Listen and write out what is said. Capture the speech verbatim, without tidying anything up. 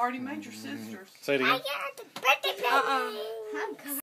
already made your sisters. Say it again. I got the birthday baby. Uh-uh.